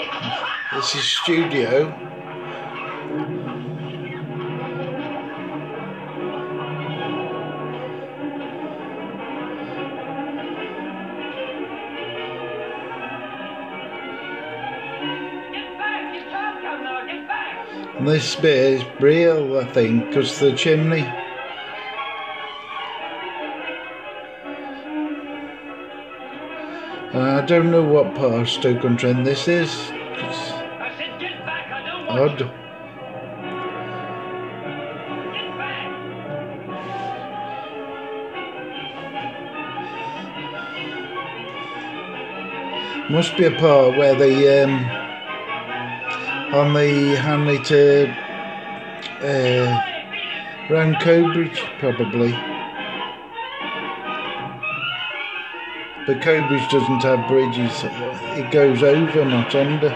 This is studio. And this bit is real, I think, because the chimney. I don't know what part of Stoke-on-Trent this is. It's odd. Must be a part where they on the Hanley to round Cobridge, probably. But Cobridge doesn't have bridges, it goes over, not under.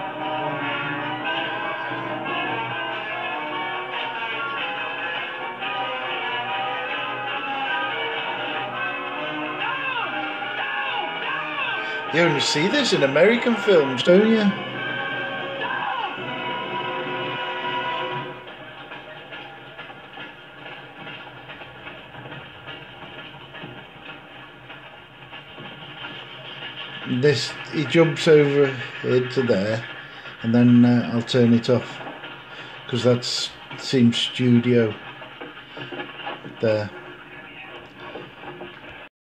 You only see this in American films, don't you? This, he jumps over here to there, and then I'll turn it off because that seems studio there.